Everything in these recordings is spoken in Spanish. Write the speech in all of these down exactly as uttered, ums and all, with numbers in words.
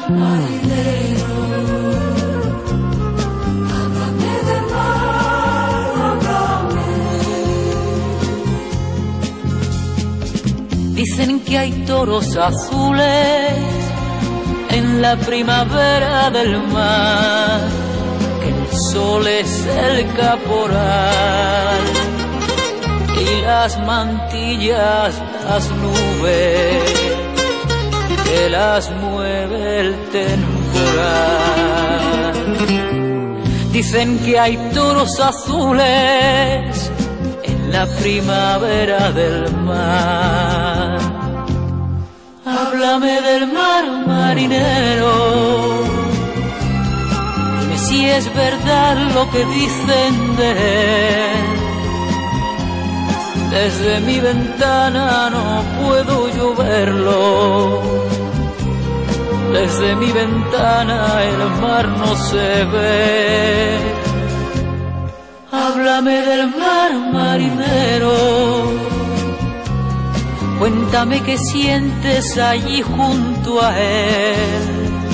marinero. Háblame del mar, háblame. Dicen que hay toros azules en la primavera del mar, que el sol es el caporal y las mantillas las nubes que las mueve el temporal. Dicen que hay toros azules en la primavera del mar. Háblame del mar, marinero, dime si es verdad lo que dicen de él. Desde mi ventana no puedo yo verlo, desde mi ventana el mar no se ve. Háblame del mar, marinero, cuéntame qué sientes allí junto a él.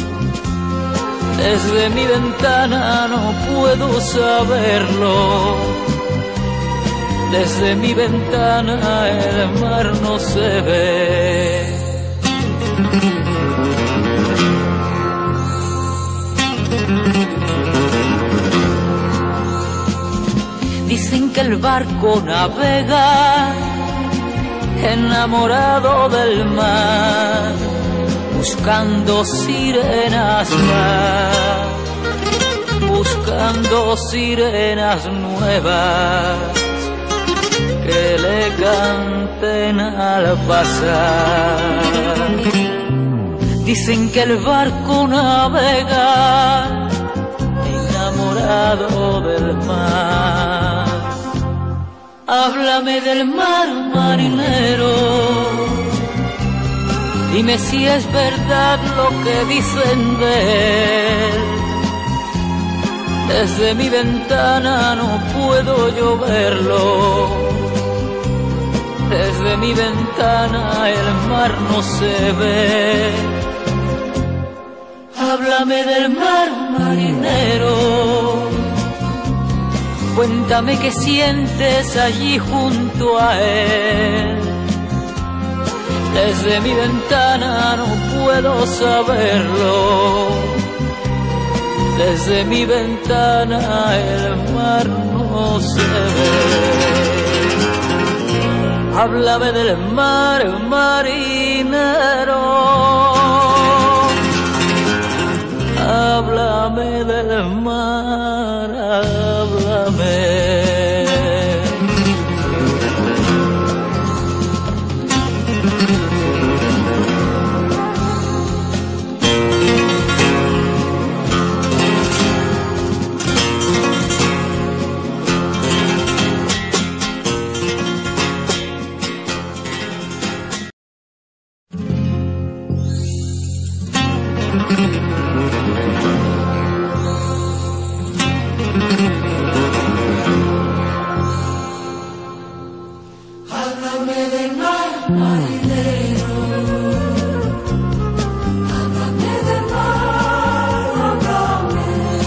Desde mi ventana no puedo saberlo, desde mi ventana el mar no se ve. Dicen que el barco navega enamorado del mar, buscando sirenas más, buscando sirenas nuevas que le canten al pasar. Dicen que el barco navega enamorado del mar. Háblame del mar, marinero, dime si es verdad lo que dicen de él. Desde mi ventana no puedo yo verlo, desde mi ventana el mar no se ve. Háblame del mar, marinero, cuéntame qué sientes allí junto a él. Desde mi ventana no puedo saberlo, desde mi ventana el mar no se ve. Háblame del mar, marinero, háblame del mar, háblame. Háblame del mar, marinero. Háblame del mar, háblame.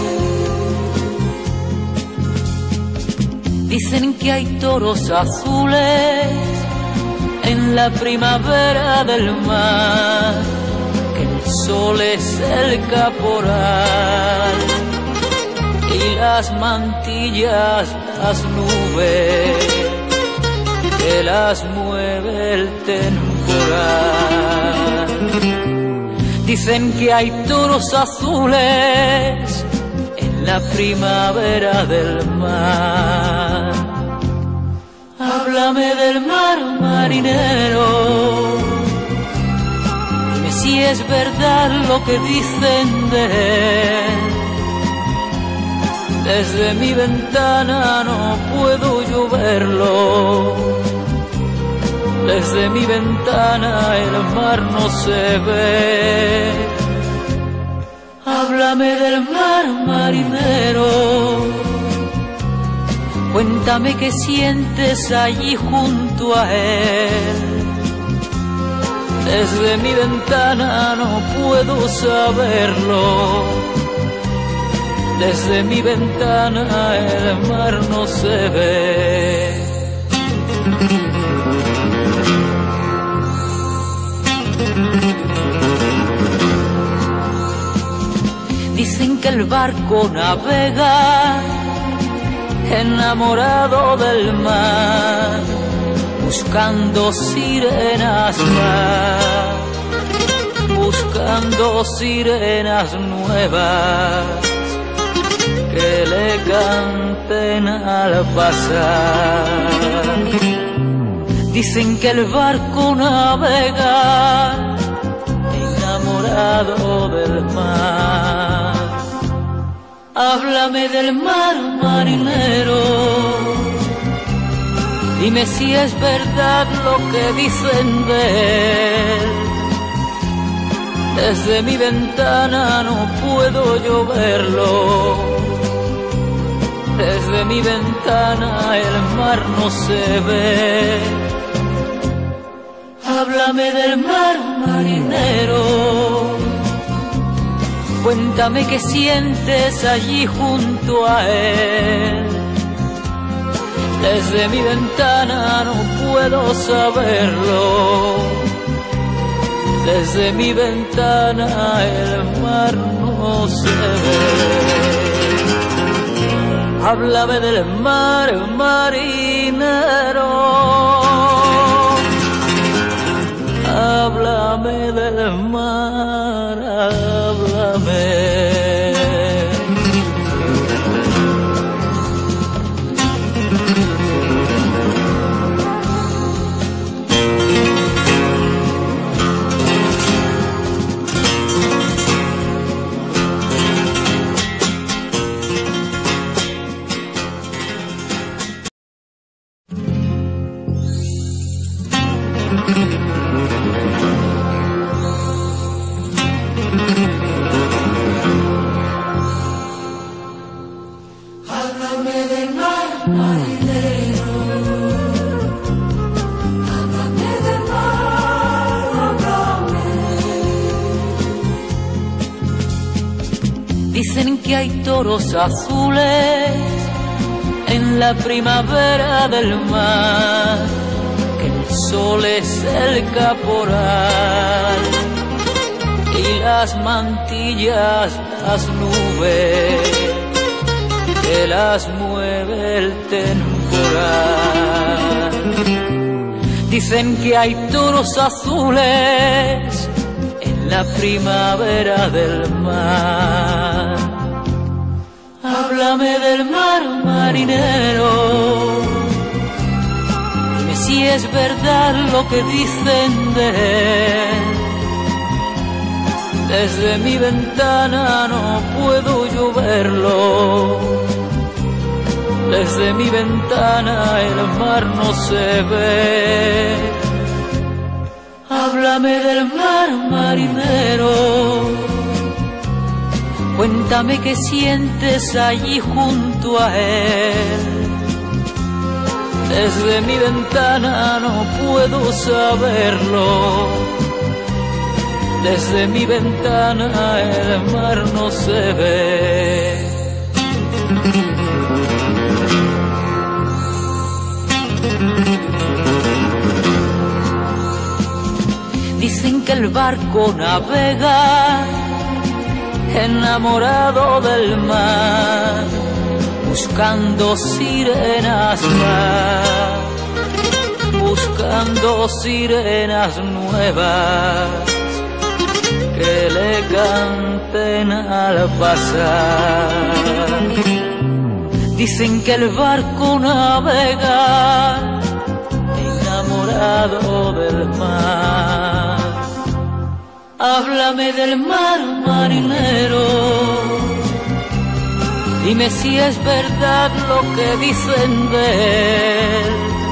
Dicen que hay toros azules en la primavera del mar, que el sol es el caporal y las mantillas las nubes que las mueve el temporal. Dicen que hay toros azules en la primavera del mar. Háblame del mar, marinero, dime si es verdad lo que dicen de él. Desde mi ventana no puedo yo verlo, desde mi ventana el mar no se ve. Háblame del mar, marinero, cuéntame qué sientes allí junto a él. Desde mi ventana no puedo saberlo. Desde mi ventana el mar no se ve. Dicen que el barco navega enamorado del mar, buscando sirenas más, buscando sirenas nuevas que le canten al pasar. Dicen que el barco navega enamorado del mar. Háblame del mar, marinero, dime si es verdad lo que dicen de él. Desde mi ventana no puedo yo verlo. Desde mi ventana el mar no se ve. Háblame del mar, marinero, cuéntame qué sientes allí junto a él. Desde mi ventana no puedo saberlo. Desde mi ventana el mar no se ve. Háblame del mar, marinero. Háblame del mar, háblame. Háblame del mar, marinero. Háblame del mar, háblame. Dicen que hay toros azules en la primavera del mar, que el sol es el caporal y las mantillas las nubes que las mueve el temporal. Dicen que hay toros azules en la primavera del mar. Háblame del mar, marinero, dime si es verdad lo que dicen de él. Desde mi ventana no puedo yo verlo. Desde mi ventana el mar no se ve. Háblame del mar, marinero, cuéntame qué sientes allí junto a él. Desde mi ventana no puedo saberlo. Desde mi ventana el mar no se ve. Dicen que el barco navega enamorado del mar, buscando sirenas más, buscando sirenas nuevas que le canten al pasar. Dicen que el barco navega enamorado del mar. Háblame del mar, marinero, dime si es verdad lo que dicen de él.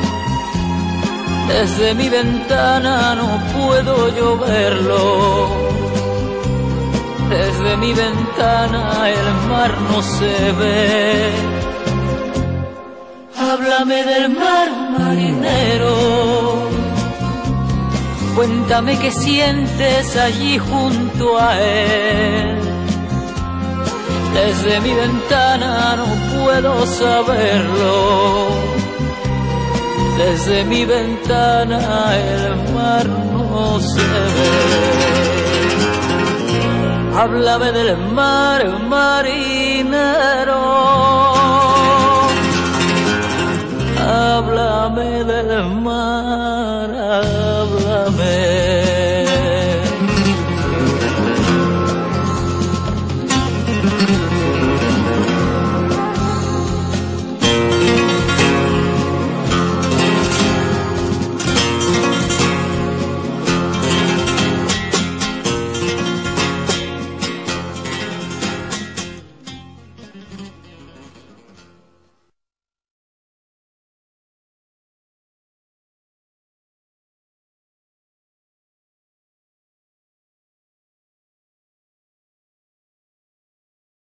Desde mi ventana no puedo yo verlo. Desde mi ventana el mar no se ve. Háblame del mar, marinero, Cuéntame qué sientes allí junto a él. Desde mi ventana no puedo saberlo. Desde mi ventana el mar no se ve. Háblame del mar, marinero. Háblame del mar.